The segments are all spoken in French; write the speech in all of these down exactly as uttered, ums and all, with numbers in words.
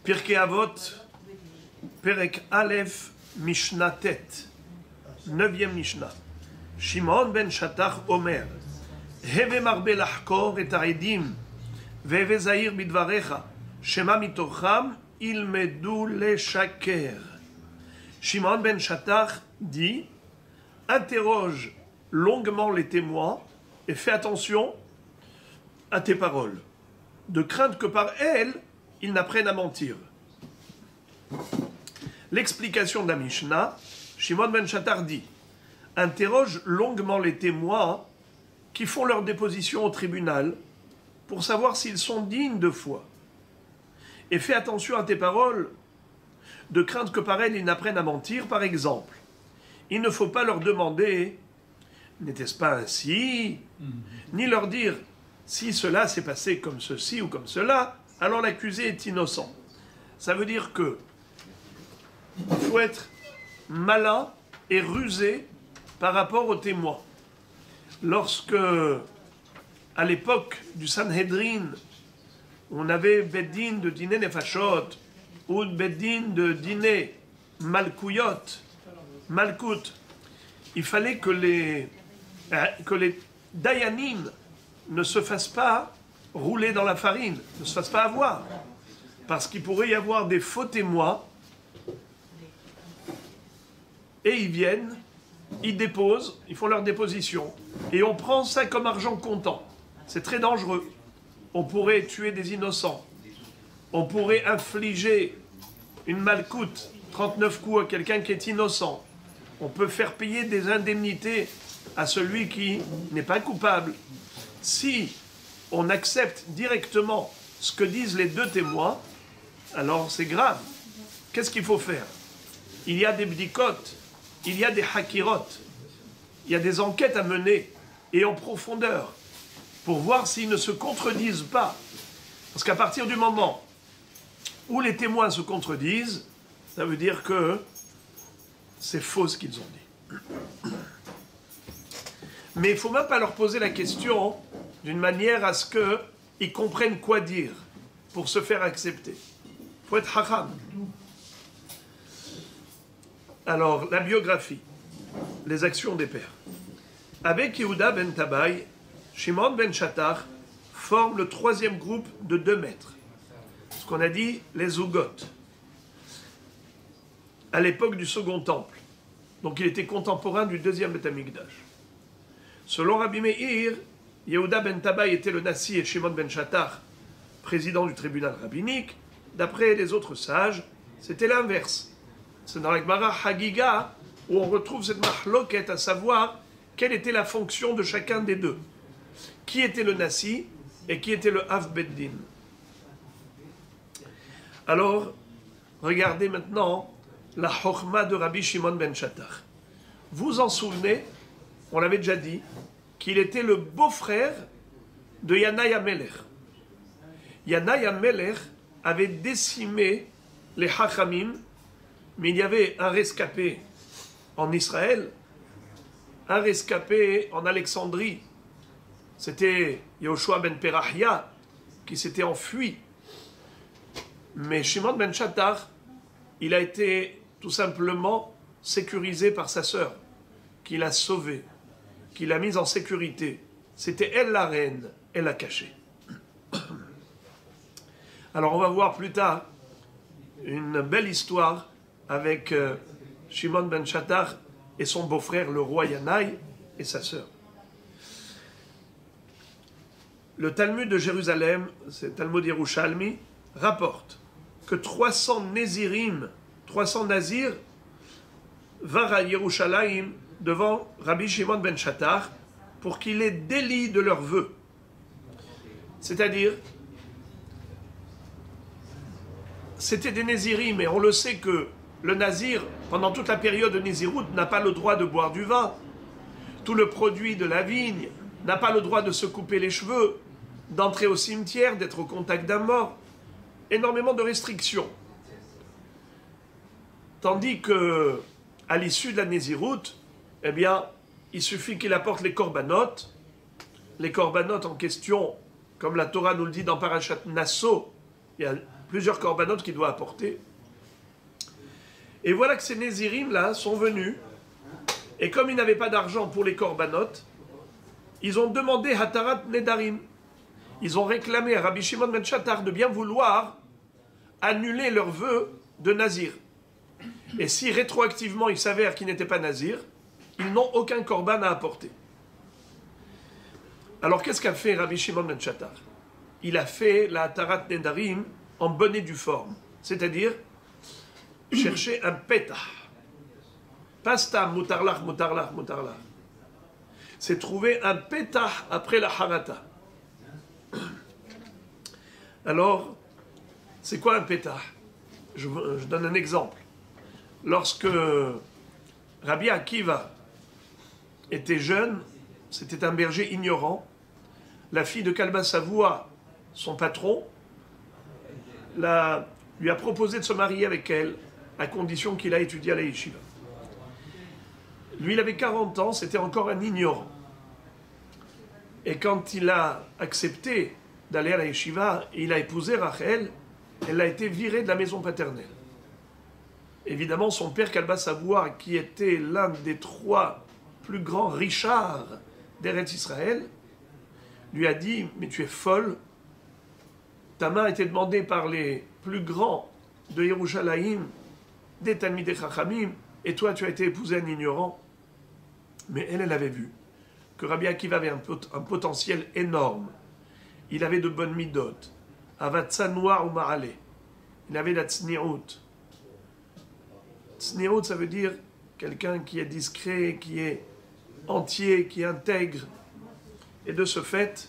Pirkei Avot, Perek Aleph, Mishnah Tet, neuvième Mishnah. Shimon ben Shattach Omer, Heve marbe lachkor et ha'edim, veheve zahir bidvarecha, shema mitocham ilmedu leshaker. Shimon ben Shattach dit, interroge longuement les témoins et fais attention à tes paroles, de crainte que par elles, ils n'apprennent à mentir. L'explication de la Mishnah, Shimon ben Shattach dit, interroge longuement les témoins qui font leur déposition au tribunal pour savoir s'ils sont dignes de foi. Et fais attention à tes paroles, de crainte que par elles, ils n'apprennent à mentir. Par exemple, il ne faut pas leur demander « n'était-ce pas ainsi ?» ni leur dire « si cela s'est passé comme ceci ou comme cela », alors l'accusé est innocent. Ça veut dire que il faut être malin et rusé par rapport aux témoins. Lorsque, à l'époque du Sanhedrin, on avait Beddin de dîner Nefashot, ou Beddin de dîner Malkouyot, Malkout, il fallait que les, que les Dayanim ne se fassent pas rouler dans la farine, ne se fassent pas avoir. Parce qu'il pourrait y avoir des faux témoins, et ils viennent, ils déposent, ils font leur déposition, et on prend ça comme argent comptant. C'est très dangereux. On pourrait tuer des innocents. On pourrait infliger une malcoute, trente-neuf coups à quelqu'un qui est innocent. On peut faire payer des indemnités à celui qui n'est pas coupable. Si on accepte directement ce que disent les deux témoins, alors c'est grave. Qu'est-ce qu'il faut faire? Il y a des bdikot, il y a des hakirot, il y a des enquêtes à mener, et en profondeur, pour voir s'ils ne se contredisent pas. Parce qu'à partir du moment où les témoins se contredisent, ça veut dire que c'est faux ce qu'ils ont dit. Mais il ne faut même pas leur poser la question d'une manière à ce qu'ils comprennent quoi dire pour se faire accepter. Il faut être hacham. Alors, la biographie, les actions des pères. Avec Yehuda ben Tabai, Shimon ben Shattach forme le troisième groupe de deux maîtres. Ce qu'on a dit, les Zougot. À l'époque du second temple. Donc il était contemporain du deuxième Beth Amikdash. Selon Rabbi Meir, Yehuda ben Tabai était le Nassi et Shimon ben Shattach, président du tribunal rabbinique. D'après les autres sages, c'était l'inverse. C'est dans la Gemara Hagiga où on retrouve cette mahloket, à savoir quelle était la fonction de chacun des deux. Qui était le Nassi et qui était le Av Beddin. Alors, regardez maintenant la Chochma de Rabbi Shimon ben Shattach. Vous en souvenez, on l'avait déjà dit, qu'il était le beau-frère de Yanaï HaMelech. Yanaï HaMelech avait décimé les Hachamim, mais il y avait un rescapé en Israël, un rescapé en Alexandrie. C'était Yehoshua ben Perahia qui s'était enfui. Mais Shimon ben Shattach, il a été tout simplement sécurisé par sa sœur, qui l'a sauvé, qui l'a mise en sécurité. C'était elle la reine, elle l'a caché. Alors on va voir plus tard une belle histoire avec euh, Shimon ben Shattach et son beau-frère, le roi Yanaï, et sa sœur. Le Talmud de Jérusalem, c'est le Talmud Yerushalmi, rapporte que trois cents Nézirim, trois cents Nazirs, vinrent à Yerushalayim devant Rabbi Shimon ben Shattach pour qu'il les délie de leurs vœux. C'est-à-dire, c'était des Nézirim, mais on le sait que le Nazir, pendant toute la période de Nézirout, n'a pas le droit de boire du vin. Tout le produit de la vigne n'a pas le droit de se couper les cheveux, d'entrer au cimetière, d'être au contact d'un mort. Énormément de restrictions. Tandis que, à l'issue de la Nézirout, eh bien, il suffit qu'il apporte les corbanotes. Les corbanotes en question, comme la Torah nous le dit dans Parashat Nasso, il y a plusieurs corbanotes qu'il doit apporter. Et voilà que ces Nézirim-là sont venus, et comme ils n'avaient pas d'argent pour les corbanotes, ils ont demandé Hatarat Nedarim. Ils ont réclamé à Rabbi Shimon ben Shatar de bien vouloir annuler leurs vœux de Nazir. Et si rétroactivement il s'avère qu'ils n'étaient pas Nazir, ils n'ont aucun korban à apporter. Alors qu'est-ce qu'a fait Rabbi Shimon ben Shatar? Il a fait la Hatarat Nedarim en bonne et due forme, c'est-à-dire chercher un pétah. Pas stam, mutarlach, mutarlach, mutarlach. C'est trouver un pétah après la harata. Alors, c'est quoi un pétah? je, je donne un exemple. Lorsque Rabbi Akiva était jeune, c'était un berger ignorant. La fille de Kalba Savoua, son patron, la, lui a proposé de se marier avec elle, à condition qu'il a étudié à la yeshiva. Lui, il avait quarante ans, c'était encore un ignorant. Et quand il a accepté d'aller à la yeshiva, il a épousé Rachel, elle a été virée de la maison paternelle. Évidemment, son père Kalba Savoua, qui était l'un des trois plus grands richards d'Eretz Israël, lui a dit « Mais tu es folle, ta main a été demandée par les plus grands de Yerushalayim, des Talmidei Chachamim, et toi tu as été épousé un ignorant. » Mais elle, elle avait vu que Rabbi Akiva avait un, pot un potentiel énorme. Il avait de bonnes midot, avatzanoa ou ma'ale. Il avait la tsniout. Tsniout, ça veut dire quelqu'un qui est discret, qui est entier, qui est intègre. Et de ce fait,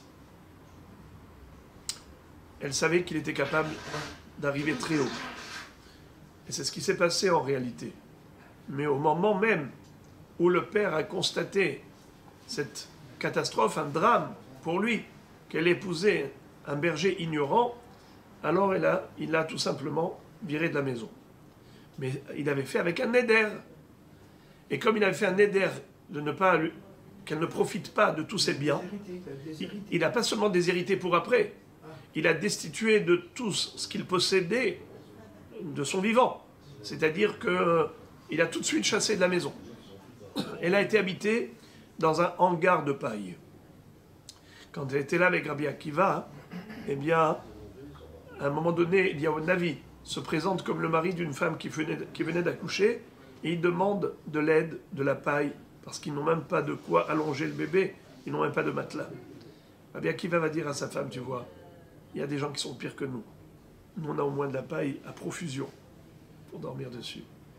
elle savait qu'il était capable d'arriver très haut. Et c'est ce qui s'est passé en réalité. Mais au moment même où le père a constaté cette catastrophe, un drame pour lui, qu'elle épousait un berger ignorant, alors elle a, il l'a tout simplement viré de la maison. Mais il avait fait avec un néder. Et comme il avait fait un néder de ne pas, qu'elle ne profite pas de tous ses biens, il n'a pas seulement déshérité pour après, il a destitué de tout ce qu'il possédait de son vivant. C'est-à-dire qu'il a tout de suite chassé de la maison. Elle a été habitée dans un hangar de paille. Quand elle était là avec Rabbi Akiva, eh bien, à un moment donné, Eliyahu Navi se présente comme le mari d'une femme qui venait, qui venait d'accoucher, et il demande de l'aide, de la paille, parce qu'ils n'ont même pas de quoi allonger le bébé, ils n'ont même pas de matelas. Rabbi Akiva va dire à sa femme, tu vois, il y a des gens qui sont pires que nous. Nous, on a au moins de la paille à profusion pour dormir dessus.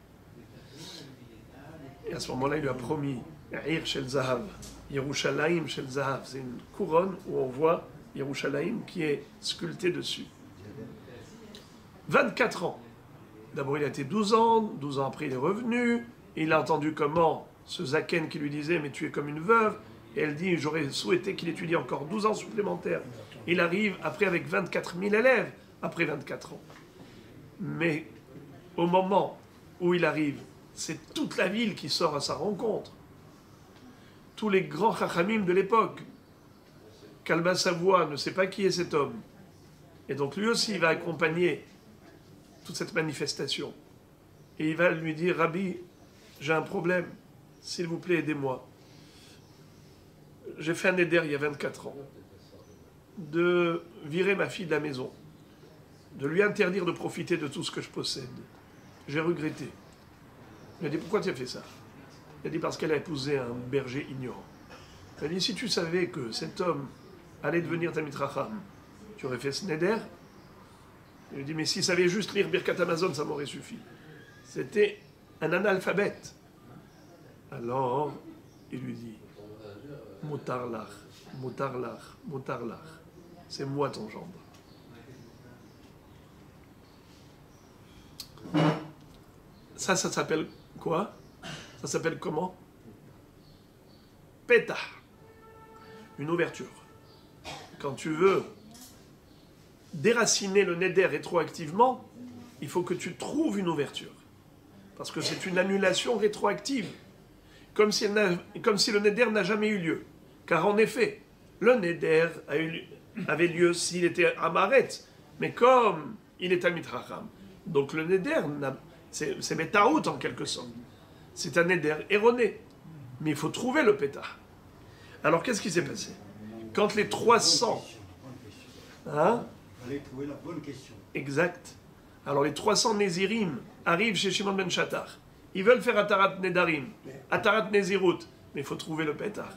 Et à ce moment-là, il lui a promis Ir Shel Zahav, Yerushalayim Shel Zahav. C'est une couronne où on voit Yerushalayim qui est sculpté dessus. vingt-quatre ans. D'abord, il a été douze ans, douze ans après, il est revenu. Et il a entendu comment ce Zaken qui lui disait « Mais tu es comme une veuve ». Et elle dit « J'aurais souhaité qu'il étudie encore douze ans supplémentaires ». Il arrive après avec vingt-quatre mille élèves, après vingt-quatre ans. Mais au moment où il arrive, c'est toute la ville qui sort à sa rencontre. Tous les grands chachamim de l'époque. Kalba Savoua ne sait pas qui est cet homme. Et donc lui aussi, il va accompagner toute cette manifestation. Et il va lui dire, Rabbi, j'ai un problème, s'il vous plaît, aidez-moi. J'ai fait un éder il y a vingt-quatre ans, de virer ma fille de la maison, de lui interdire de profiter de tout ce que je possède. J'ai regretté. Il a dit, pourquoi tu as fait ça? Il a dit, parce qu'elle a épousé un berger ignorant. Il a dit, si tu savais que cet homme allait devenir Talmid Chacham, tu aurais fait ce néder? Il lui dit, mais s'il savait juste lire Birkat Hamazon, ça m'aurait suffi. C'était un analphabète. Alors, il lui dit, Mutarlach, Mutarlach, Mutarlach, c'est moi ton gendre. Ça, ça s'appelle quoi? Ça s'appelle comment? Pétah. Une ouverture. Quand tu veux déraciner le néder rétroactivement, il faut que tu trouves une ouverture. Parce que c'est une annulation rétroactive. Comme si, elle comme si le néder n'a jamais eu lieu. Car en effet, le néder a eu, avait lieu s'il était amaret. Mais comme il est Talmid Chacham. Donc le Neder, c'est Betaout en quelque sorte. C'est un Neder erroné. Mais il faut trouver le Pétah. Alors qu'est-ce qui s'est passé? Quand les trois cents... Hein? Il fallait trouver la bonne question. Exact. Alors les trois cents Nézirim arrivent chez Shimon ben Shattar. Ils veulent faire Atarat Nedarim, Atarat Nezirut, mais il faut trouver le Pétah.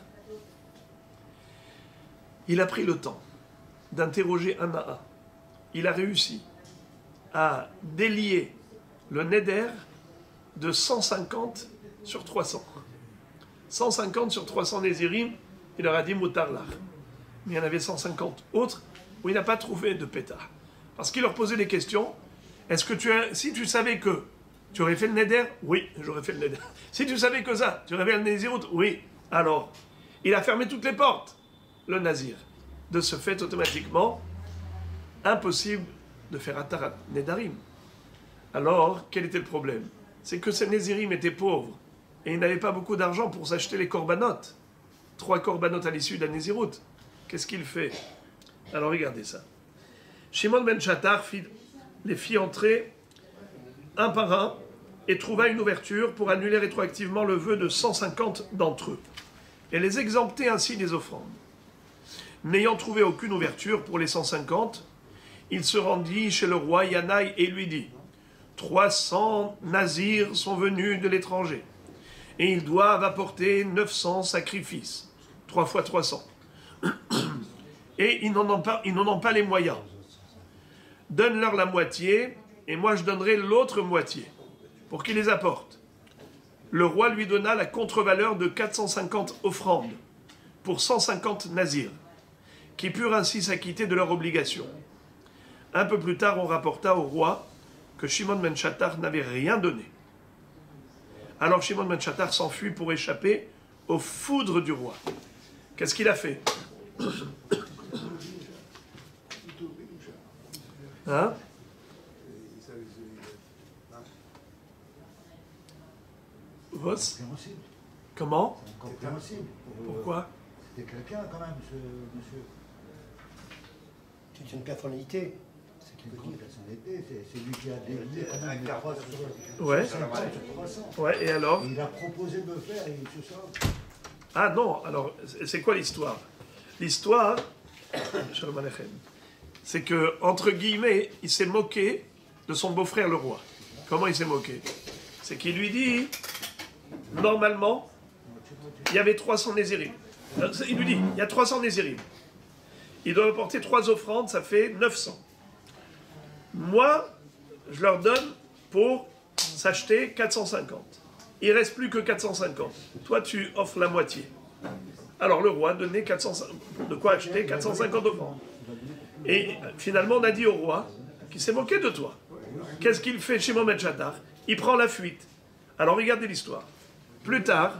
Il a pris le temps d'interroger un à un. Il a réussi à délier le Neder de cent cinquante sur trois cents. cent cinquante sur trois cents Nézirim, il leur a dit Moutarlar. Mais il y en avait cent cinquante autres où il n'a pas trouvé de Pétah. Parce qu'il leur posait des questions. Est-ce que tu as, si tu savais que tu aurais fait le Neder? Oui, j'aurais fait le Neder. Si tu savais que ça, tu aurais fait le Nézirut? Oui. Alors, il a fermé toutes les portes, le Nazir. De ce fait, automatiquement, impossible de faire Atarat Nedarim. Alors, quel était le problème? C'est que ces Nézirim étaient pauvres et ils n'avaient pas beaucoup d'argent pour s'acheter les corbanotes. Trois corbanotes à l'issue d'un Nézirut. Qu'est-ce qu'il fait? Alors, regardez ça. Shimon ben Shattar fit, les fit entrer un par un et trouva une ouverture pour annuler rétroactivement le vœu de cent cinquante d'entre eux et les exempter ainsi des offrandes. N'ayant trouvé aucune ouverture pour les cent cinquante, il se rendit chez le roi Yanaï et lui dit « trois cents nazirs sont venus de l'étranger et ils doivent apporter neuf cents sacrifices, trois fois trois cents. Et ils n'en ont pas, ils n'en ont pas les moyens. Donne-leur la moitié et moi je donnerai l'autre moitié pour qu'ils les apportent. » Le roi lui donna la contre-valeur de quatre cent cinquante offrandes pour cent cinquante nazirs, qui purent ainsi s'acquitter de leur obligation. Un peu plus tard, on rapporta au roi que Shimon ben Shattar n'avait rien donné. Alors Shimon ben Shattar s'enfuit pour échapper aux foudres du roi. Qu'est-ce qu'il a fait? Hein? Vos? Comment? Compréhensible. Pourquoi? C'était quelqu'un quand même, ce monsieur. C'est une personnalité. C'est une personnalité, c'est lui qui a délié quand même les trois sur Ouais. trois cents. Ouais, et alors? Et il a proposé de le faire et il se sort. Ah non, alors, c'est quoi l'histoire? L'histoire, c'est que, entre guillemets, il s'est moqué de son beau-frère le roi. Comment il s'est moqué? C'est qu'il lui dit, normalement, il y avait trois cents Nézirim. Il lui dit, il y a trois cents Nézirim. Ils doivent apporter trois offrandes, ça fait neuf cents. Moi, je leur donne pour s'acheter quatre cent cinquante. Il ne reste plus que quatre cent cinquante. Toi, tu offres la moitié. Alors le roi donnait quatre cents, de quoi acheter quatre cent cinquante offrandes. Et finalement, on a dit au roi qu'il s'est moqué de toi. Qu'est-ce qu'il fait Shimon ben Shattar? Il prend la fuite. Alors regardez l'histoire. Plus tard,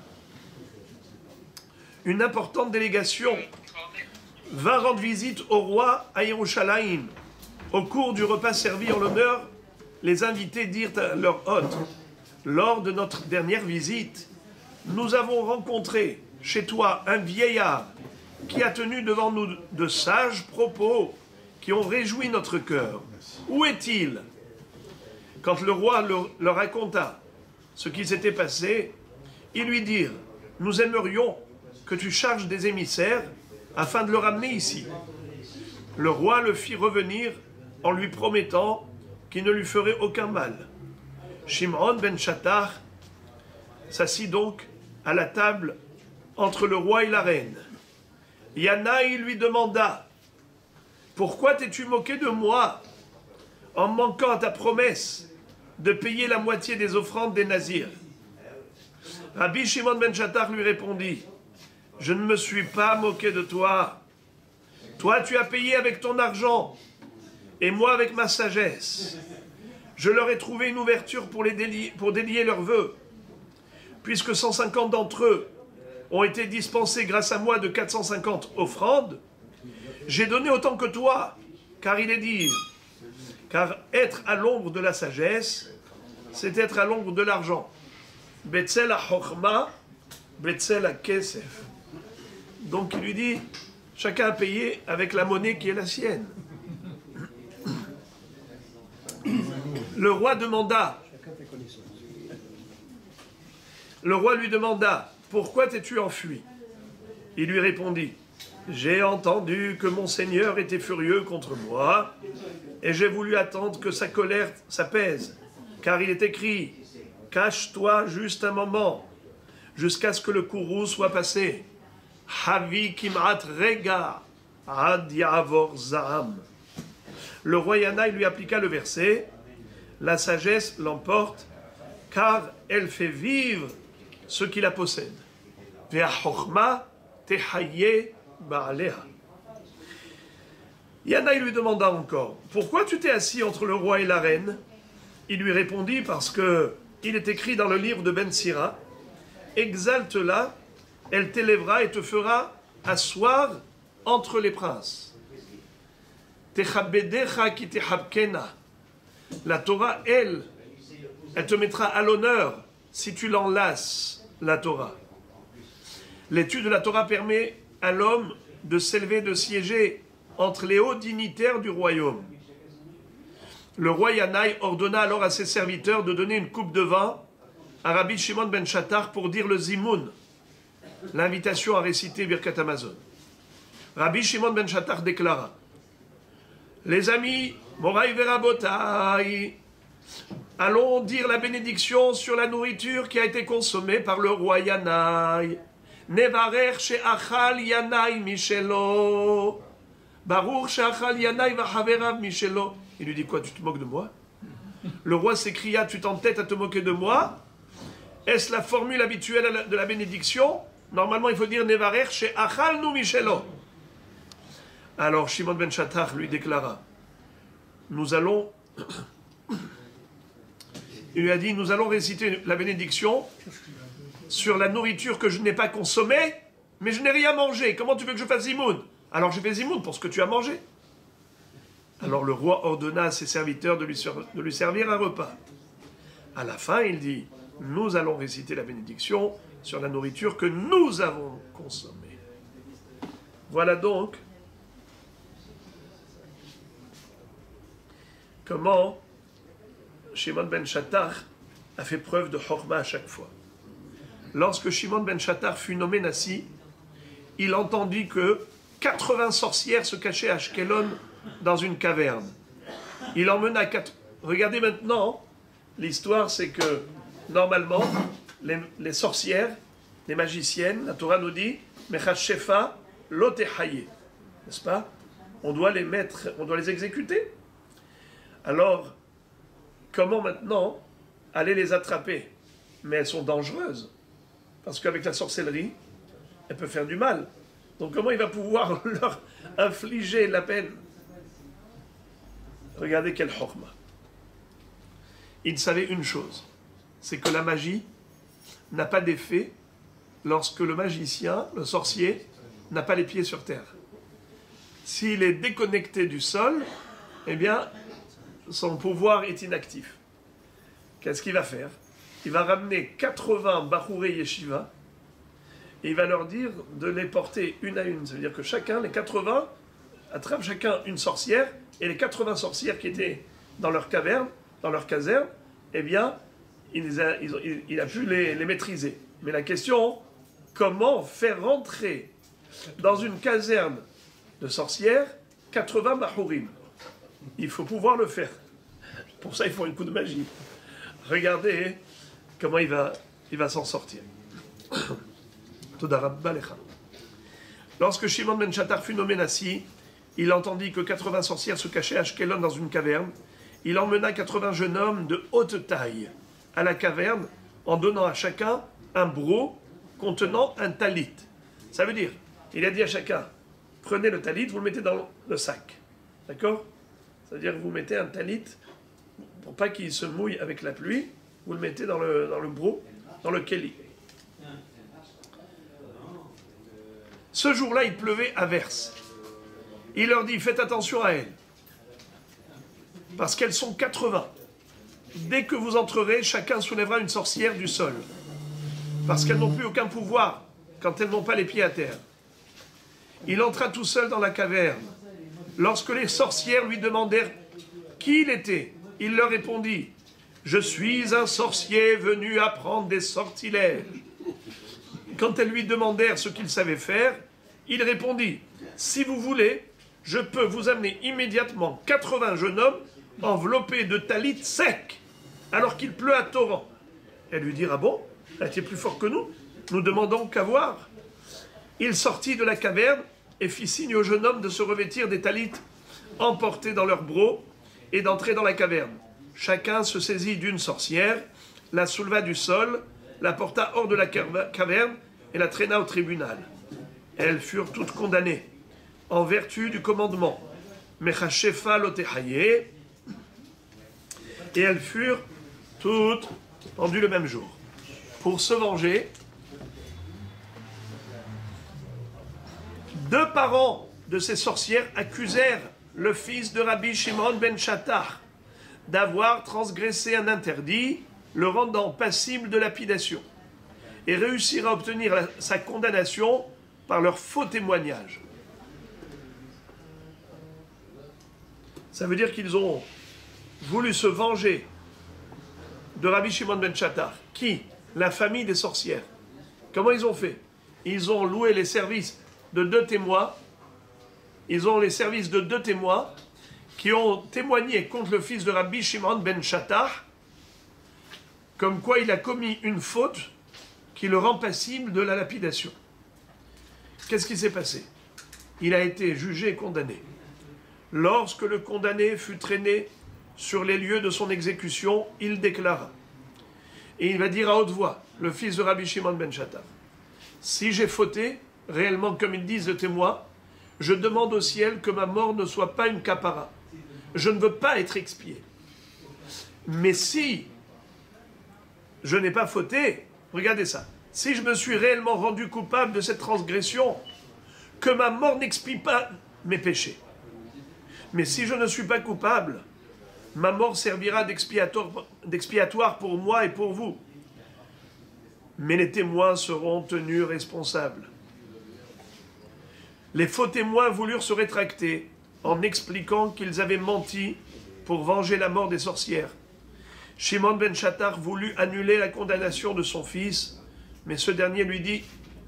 une importante délégation vint rendre visite au roi à Yerushalayim. Au cours du repas servi en l'honneur, les invités dirent à leur hôte: lors de notre dernière visite, nous avons rencontré chez toi un vieillard qui a tenu devant nous de sages propos qui ont réjoui notre cœur. Où est-il? Quand le roi leur, leur raconta ce qui s'était passé, ils lui dirent: nous aimerions que tu charges des émissaires afin de le ramener ici. Le roi le fit revenir en lui promettant qu'il ne lui ferait aucun mal. Shimon ben Shattar s'assit donc à la table entre le roi et la reine. Yanaï lui demanda: pourquoi t'es-tu moqué de moi en manquant à ta promesse de payer la moitié des offrandes des nazirs? Rabbi Shimon ben Shattar lui répondit: je ne me suis pas moqué de toi. Toi, tu as payé avec ton argent, et moi avec ma sagesse. Je leur ai trouvé une ouverture pour, les délier, pour délier leurs vœux. Puisque cent cinquante d'entre eux ont été dispensés grâce à moi de quatre cent cinquante offrandes, j'ai donné autant que toi, car il est dit, car être à l'ombre de la sagesse, c'est être à l'ombre de l'argent. Betzel ha-chokhma, betzel ha-kesef. Donc il lui dit, chacun a payé avec la monnaie qui est la sienne. Le roi demanda, le roi lui demanda, pourquoi t'es-tu enfui? Il lui répondit, j'ai entendu que mon Seigneur était furieux contre moi, et j'ai voulu attendre que sa colère s'apaise, car il est écrit, cache-toi juste un moment, jusqu'à ce que le courroux soit passé. Havi kim'at rega ad ya'avor za'am. Le roi Yanaï lui appliqua le verset, la sagesse l'emporte, car elle fait vivre ce qui la possède. Ve'achochma tehaye ba'aleha. Yanaï lui demanda encore, pourquoi tu t'es assis entre le roi et la reine? Il lui répondit, parce que il est écrit dans le livre de Ben Sira, exalte-la, elle t'élèvera et te fera asseoir entre les princes. Techabedecha ki techabkena. La Torah, elle, elle te mettra à l'honneur si tu l'enlaces, la Torah. L'étude de la Torah permet à l'homme de s'élever, de siéger entre les hauts dignitaires du royaume. Le roi Yanaï ordonna alors à ses serviteurs de donner une coupe de vin à Rabbi Shimon ben Shattar pour dire le Zimoun, l'invitation à réciter Birkat Hamazon. Rabbi Shimon ben Shattar déclara, les amis, Moraï Verabotai, allons dire la bénédiction sur la nourriture qui a été consommée par le roi Yanaï. Nevarer she'achal Yanaï Michelo. Baruch she'achal Yanaï v'chaverav Michelo. Il lui dit quoi, tu te moques de moi? Le roi s'écria, tu t'entêtes à te moquer de moi? Est-ce la formule habituelle de la bénédiction? Normalement, il faut dire Nevarer she'achal nu Michelo. Alors Shimon ben Shattar lui déclara, nous allons, il lui a dit, nous allons réciter la bénédiction sur la nourriture que je n'ai pas consommée, mais je n'ai rien mangé. Comment tu veux que je fasse zimoun? Alors je fais zimoun pour ce que tu as mangé. Alors le roi ordonna à ses serviteurs de lui, de lui servir un repas. À la fin, il dit, nous allons réciter la bénédiction sur la nourriture que nous avons consommée. Voilà donc comment Shimon ben Shattar a fait preuve de chorma à chaque fois. Lorsque Shimon ben Shattar fut nommé Nassi, il entendit que quatre-vingts sorcières se cachaient à Ashkelon dans une caverne. Il emmena quatre... Regardez maintenant, l'histoire c'est que normalement, les, les sorcières, les magiciennes, la Torah nous dit Mechashefa lotehaye, n'est-ce pas? On doit les mettre, on doit les exécuter. Alors, comment maintenant aller les attraper? Mais elles sont dangereuses, parce qu'avec la sorcellerie, elles peuvent faire du mal. Donc comment il va pouvoir leur infliger la peine? Regardez quel chorma. Il savait une chose, c'est que la magie n'a pas d'effet lorsque le magicien, le sorcier, n'a pas les pieds sur terre. S'il est déconnecté du sol, eh bien, son pouvoir est inactif. Qu'est-ce qu'il va faire? Il va ramener quatre-vingts Bachourei Yeshiva et il va leur dire de les porter une à une. Ça veut dire que chacun, les quatre-vingts, attrapent chacun une sorcière et les quatre-vingts sorcières qui étaient dans leur caverne, dans leur caserne, eh bien, il, les a, ils ont, il, il a pu les, les maîtriser. Mais la question, comment faire rentrer dans une caserne de sorcières quatre-vingts Bachourim? Il faut pouvoir le faire. Pour ça, il faut un coup de magie. Regardez comment il va, il va s'en sortir. Lorsque Shimon ben Shattar fut nommé Nassi, il entendit que quatre-vingts sorcières se cachaient à Ashkelon dans une caverne. Il emmena quatre-vingts jeunes hommes de haute taille à la caverne en donnant à chacun un broc contenant un talit. Ça veut dire, il a dit à chacun, prenez le talit, vous le mettez dans le sac. D'accord? C'est-à-dire que vous mettez un talit, pour pas qu'il se mouille avec la pluie, vous le mettez dans le, dans le broc, dans le keli. Ce jour-là, il pleuvait à verse. Il leur dit, faites attention à elles, parce qu'elles sont quatre-vingts. Dès que vous entrerez, chacun soulèvera une sorcière du sol, parce qu'elles n'ont plus aucun pouvoir quand elles n'ont pas les pieds à terre. Il entra tout seul dans la caverne. Lorsque les sorcières lui demandèrent qui il était, il leur répondit, « Je suis un sorcier venu apprendre des sortilèges. » Quand elles lui demandèrent ce qu'il savait faire, il répondit, « Si vous voulez, je peux vous amener immédiatement quatre-vingts jeunes hommes enveloppés de talit secs, alors qu'il pleut à torrent. » Elle lui dit, « Ah bon? Là, tu es plus fort que nous? Nous demandons qu'à voir. » Il sortit de la caverne et fit signe aux jeunes hommes de se revêtir des talits emportés dans leurs brocs et d'entrer dans la caverne. Chacun se saisit d'une sorcière, la souleva du sol, la porta hors de la caverne et la traîna au tribunal. Elles furent toutes condamnées, en vertu du commandement Mechashefa Lotehaye, et elles furent toutes pendues le même jour. Pour se venger, deux parents de ces sorcières accusèrent le fils de Rabbi Shimon ben Chattar d'avoir transgressé un interdit, le rendant passible de lapidation, et réussir à obtenir la, sa condamnation par leur faux témoignage. Ça veut dire qu'ils ont voulu se venger de Rabbi Shimon ben Chattar, qui, la famille des sorcières. Comment ils ont fait? Ils ont loué les services de deux témoins, ils ont les services de deux témoins qui ont témoigné contre le fils de Rabbi Shimon ben Chattar, comme quoi il a commis une faute qui le rend passible de la lapidation. Qu'est-ce qui s'est passé? Il a été jugé et condamné. Lorsque le condamné fut traîné sur les lieux de son exécution, il déclara, et il va dire à haute voix, le fils de Rabbi Shimon ben Chattar, « Si j'ai fauté, réellement comme ils disent le témoin, je demande au ciel que ma mort ne soit pas une capara. Je ne veux pas être expié. Mais si je n'ai pas fauté, regardez ça, si je me suis réellement rendu coupable de cette transgression, que ma mort n'expie pas mes péchés. Mais si je ne suis pas coupable, ma mort servira d'expiatoire, d'expiatoire pour moi et pour vous. Mais les témoins seront tenus responsables. » Les faux témoins voulurent se rétracter en expliquant qu'ils avaient menti pour venger la mort des sorcières. Shimon ben Chattar voulut annuler la condamnation de son fils, mais ce dernier lui dit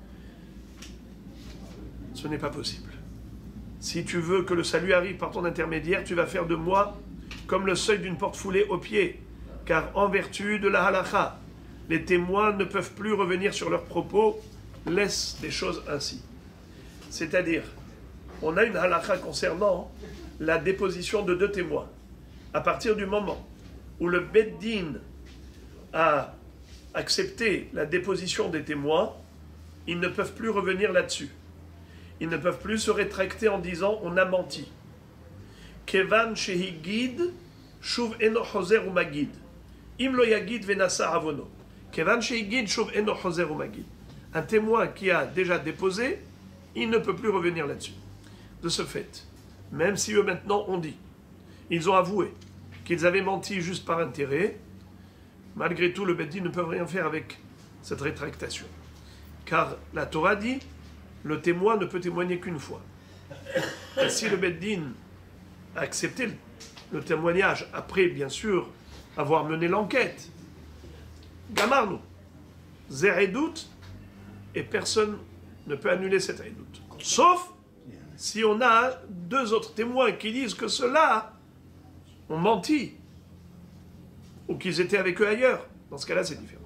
« Ce n'est pas possible. Si tu veux que le salut arrive par ton intermédiaire, tu vas faire de moi comme le seuil d'une porte foulée au pied, car en vertu de la halakha, les témoins ne peuvent plus revenir sur leurs propos, laisse les choses ainsi. » C'est-à-dire, on a une halakha concernant la déposition de deux témoins. À partir du moment où le Beit Din a accepté la déposition des témoins, ils ne peuvent plus revenir là-dessus. Ils ne peuvent plus se rétracter en disant « on a menti ». Kevan shehigid shuv eno choser ou magid. Im lo yagid venasa avono. Kevan shehigid shuv eno choser ou magid. Un témoin qui a déjà déposé, il ne peut plus revenir là-dessus. De ce fait, même si eux maintenant ont dit, ils ont avoué qu'ils avaient menti juste par intérêt, malgré tout le Beit Din ne peut rien faire avec cette rétractation. Car la Torah dit, le témoin ne peut témoigner qu'une fois. Et si le Beit Din a accepté le, le témoignage, après bien sûr avoir mené l'enquête, gamarnou, zéredout, et personne ne peut annuler cette haïdoute. Sauf si on a deux autres témoins qui disent que ceux-là ont menti ou qu'ils étaient avec eux ailleurs. Dans ce cas-là, c'est différent.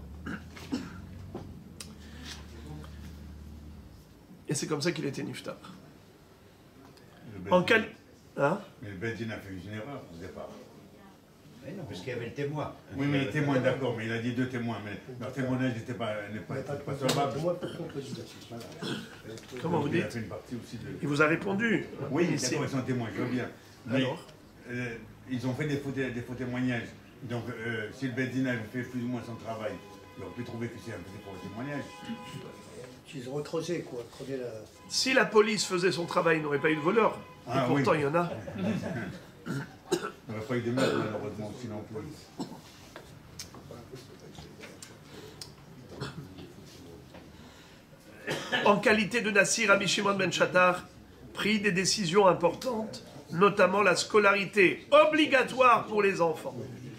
Et c'est comme ça qu'il était niftar. En quel... Hein? Mais le Beit Din a fait une erreur au départ. Mais non, parce qu'il y avait le témoin. Oui, mais le témoin, d'accord, mais il a dit deux témoins, mais leur témoignage n'était pas, n'est pas, pas, pas solvable. Comment vous Il a dites? fait une partie aussi de... Il vous a répondu. Oui, Ici. d'accord, ils sont témoins, je veux bien. Mais Alors euh, ils ont fait des faux, des faux témoignages. Donc, euh, si le Beit Din avait fait plus ou moins son travail, il aurait pu trouver que c'est un petit faux témoignage. Ils ont creusé, quoi. Creusé la... Si la police faisait son travail, il n'aurait pas eu de voleurs. Ah, et pourtant, oui. il y en a. Il n'y aurait pas eu de meurtre, malheureusement, aussi non plus. En qualité de Nassir, Rabbi Shimon ben Chattar prit des décisions importantes notamment la scolarité obligatoire pour les enfants,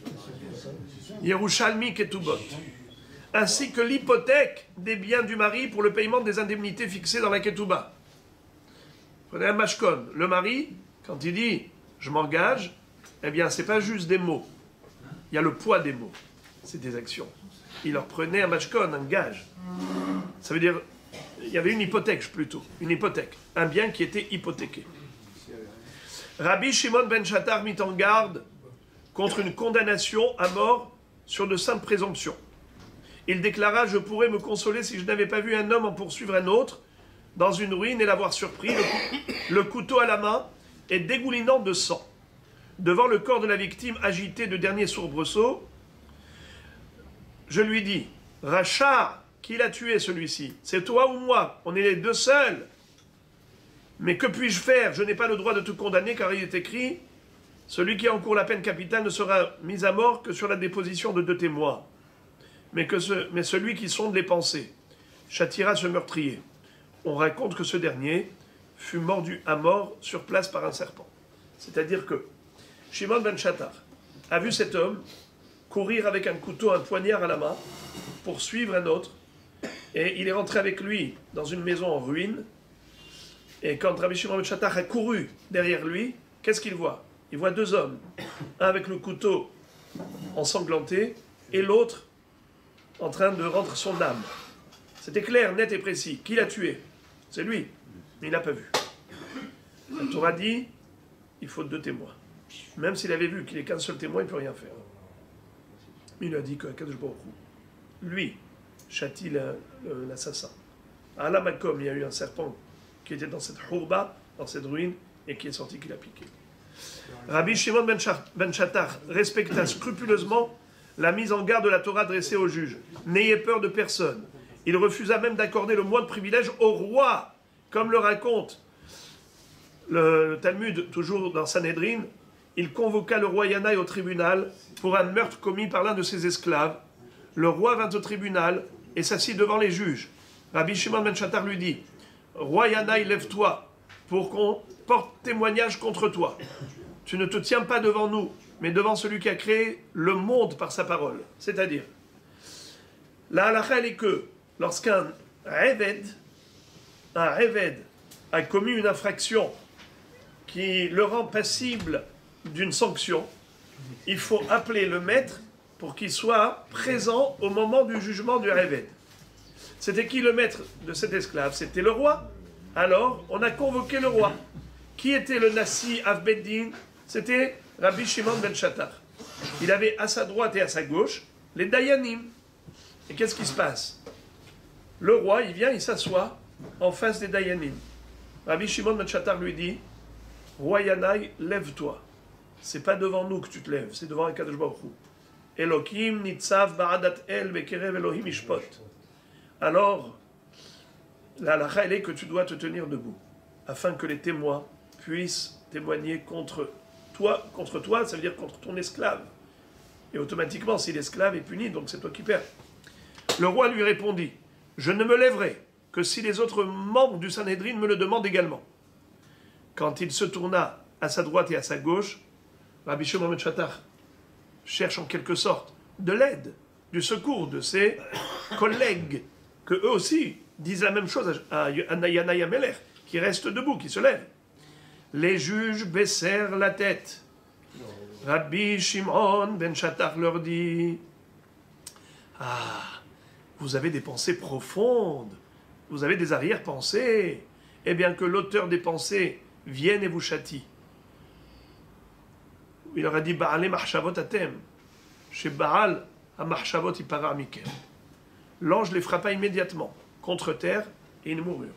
Yerushalmi Ketubot, ainsi que l'hypothèque des biens du mari pour le paiement des indemnités fixées dans la Ketouba. Prenez un mashkon, le mari, quand il dit « je m'engage », eh bien, ce n'est pas juste des mots. Il y a le poids des mots. C'est des actions. Il leur prenait un mashkon, un gage. Ça veut dire, il y avait une hypothèque plutôt, une hypothèque, un bien qui était hypothéqué. Rabbi Shimon ben Chattar mit en garde contre une condamnation à mort sur de simples présomptions. Il déclara « Je pourrais me consoler si je n'avais pas vu un homme en poursuivre un autre dans une ruine et l'avoir surpris, le, cou le couteau à la main et dégoulinant de sang. Devant le corps de la victime agité de derniers soubresauts, je lui dis « Racha, qui l'a tué celui-ci? C'est toi ou moi? On est les deux seuls. Mais que puis-je faire? Je n'ai pas le droit de te condamner car il est écrit « Celui qui encourt la peine capitale ne sera mis à mort que sur la déposition de deux témoins. » Mais, que ce, mais celui qui sonde les pensées châtiera ce meurtrier. On raconte que ce dernier fut mordu à mort sur place par un serpent. C'est-à-dire que Shimon ben Chattar a vu cet homme courir avec un couteau, un poignard à la main, pour suivre un autre, et il est rentré avec lui dans une maison en ruine, et quand Rabbi Shimon ben Chattar a couru derrière lui, qu'est-ce qu'il voit? Il voit deux hommes, un avec le couteau ensanglanté, et l'autre en train de rendre son âme. C'était clair, net et précis. Qui l'a tué? C'est lui. Mais il n'a pas vu. La Torah dit, il faut deux témoins. Même s'il avait vu qu'il n'est qu'un seul témoin, il ne peut rien faire. Mais il a dit que Kadosh Baruch Hu, lui, châtie l'assassin. À la Makom, il y a eu un serpent qui était dans cette hourba, dans cette ruine, et qui est sorti, qui l'a piqué. Rabbi Shimon ben Chattar respecta scrupuleusement la mise en garde de la Torah adressée aux juges. N'ayez peur de personne. Il refusa même d'accorder le moindre privilège au roi, comme le raconte le, le Talmud, toujours dans Sanhedrin. Il convoqua le roi Yanaï au tribunal pour un meurtre commis par l'un de ses esclaves. Le roi vint au tribunal et s'assit devant les juges. Rabbi Shimon ben Chattar lui dit « Roi Yanaï, lève-toi pour qu'on porte témoignage contre toi. Tu ne te tiens pas devant nous, mais devant celui qui a créé le monde par sa parole. » C'est-à-dire, la halakha, elle est que lorsqu'un Eved, un Eved a commis une infraction qui le rend passible d'une sanction, il faut appeler le maître pour qu'il soit présent au moment du jugement du Eved. C'était qui le maître de cet esclave? C'était le roi. Alors, on a convoqué le roi. Qui était le Nassi Avbeddin? C'était Rabbi Shimon ben Chattar. Il avait à sa droite et à sa gauche les Dayanim. Et qu'est-ce qui se passe? Le roi, il vient, il s'assoit en face des Dayanim. Rabbi Shimon ben Chattar lui dit, Roi Yanaï, lève-toi. C'est pas devant nous que tu te lèves, c'est devant Akadosh Baruch Hu. Elohim nitzav ba'adat el bekerev Elohim ishpot. Alors, la halakha, elle est que tu dois te tenir debout, afin que les témoins puissent témoigner contre toi, contre toi, ça veut dire contre ton esclave. Et automatiquement, si l'esclave est puni, donc c'est toi qui perds. Le roi lui répondit, je ne me lèverai que si les autres membres du Sanhédrin me le demandent également. Quand il se tourna à sa droite et à sa gauche, Rabbi Shimon ben Chattar cherche en quelque sorte de l'aide, du secours de ses collègues, que eux aussi disent la même chose à Yanaï Amelech, qui reste debout, qui se lève. Les juges baissèrent la tête. Rabbi Shimon ben Chattar leur dit, ah, vous avez des pensées profondes, vous avez des arrière-pensées, et bien que l'auteur des pensées vienne et vous châtie. Il leur a dit, Ba'ale marchavot atem, chez Baal, à marchavot ipara mikem. L'ange les frappa immédiatement contre terre et ils moururent.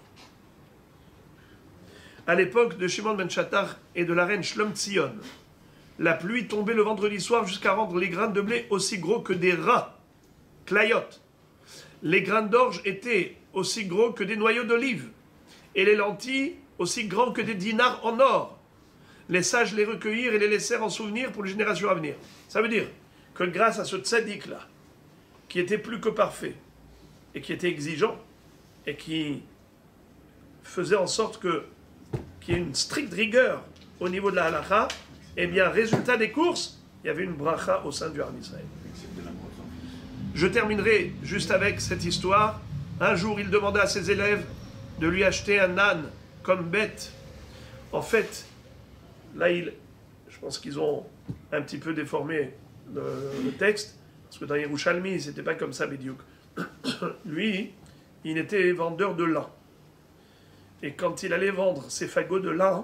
À l'époque de Shimon ben Chattar et de la reine Shlom Tzion, la pluie tombait le vendredi soir jusqu'à rendre les grains de blé aussi gros que des rats, clayot. Les grains d'orge étaient aussi gros que des noyaux d'olive, et les lentilles aussi grands que des dinars en or. Les sages les recueillirent et les laissèrent en souvenir pour les générations à venir. Ça veut dire que grâce à ce tzaddik-là, qui était plus que parfait, et qui était exigeant, et qui faisait en sorte que, qu'il y ait une stricte rigueur au niveau de la halakha, eh bien, résultat des courses, il y avait une bracha au sein du Ham Israël. Je terminerai juste avec cette histoire. Un jour, il demanda à ses élèves de lui acheter un âne comme bête. En fait, là, il, je pense qu'ils ont un petit peu déformé le, le texte, parce que dans Yerushalmi, c'était pas comme ça, Bidiouk. Lui, il était vendeur de lin. Et quand il allait vendre ses fagots de lin,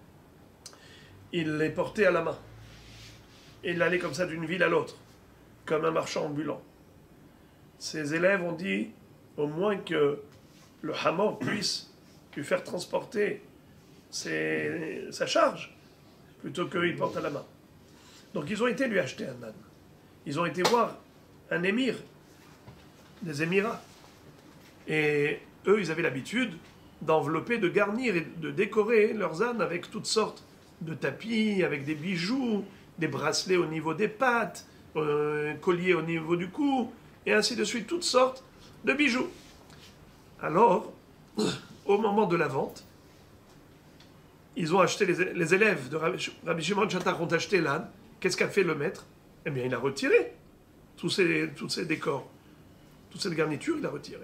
il les portait à la main. Et il allait comme ça d'une ville à l'autre, comme un marchand ambulant. Ses élèves ont dit, au moins que le hamor puisse lui faire transporter ses, sa charge, plutôt qu'il porte à la main. Donc ils ont été lui acheter un âne. Ils ont été voir un émir, des Émirats. Et eux, ils avaient l'habitude d'envelopper, de garnir et de décorer leurs ânes avec toutes sortes de tapis, avec des bijoux, des bracelets au niveau des pattes, un collier au niveau du cou, et ainsi de suite, toutes sortes de bijoux. Alors, au moment de la vente, ils ont acheté, les, les élèves de Rabbi, Rabbi Shimon Shatar ont acheté l'âne. Qu'est-ce qu'a fait le maître? Eh bien, il a retiré tous ces, tous ces décors, toute cette garniture, il a retiré.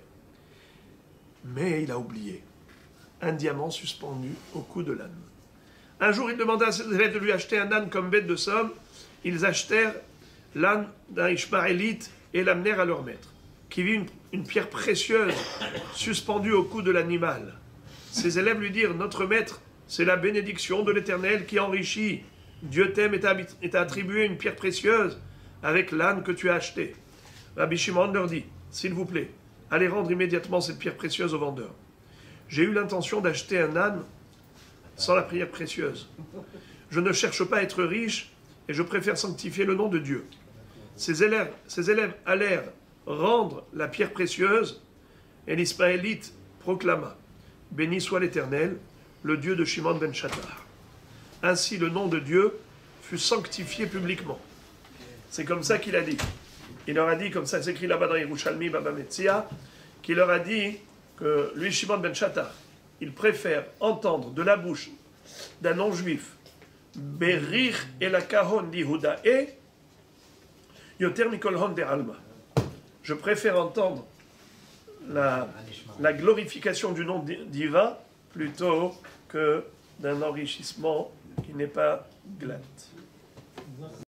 Mais il a oublié un diamant suspendu au cou de l'âne. Un jour, il demanda à ses élèves de lui acheter un âne comme bête de somme. Ils achetèrent l'âne d'un Ishmaélite et l'amenèrent à leur maître, qui vit une, une pierre précieuse suspendue au cou de l'animal. Ses élèves lui dirent, notre maître, c'est la bénédiction de l'Éternel qui enrichit. Dieu t'aime et t'a attribué une pierre précieuse avec l'âne que tu as acheté. Rabbi Shimon leur dit, s'il vous plaît, allez rendre immédiatement cette pierre précieuse au vendeur. J'ai eu l'intention d'acheter un âne sans la prière précieuse. Je ne cherche pas à être riche et je préfère sanctifier le nom de Dieu. Ses élèves, ses élèves allèrent rendre la pierre précieuse et l'Ismaélite proclama, béni soit l'Éternel, le Dieu de Shimon ben Shatar. Ainsi le nom de Dieu fut sanctifié publiquement. C'est comme ça qu'il a dit. Il leur a dit, comme ça s'écrit là-bas dans Yerushalmi, Baba Metzia, qu'il leur a dit que lui, Shimon ben Shatar, il préfère entendre de la bouche d'un non-juif Berir et la kahon d'Ihuda et Yoter Mikol Hon de Alma. Je préfère entendre la, la glorification du nom divin plutôt que d'un enrichissement qui n'est pas glatte.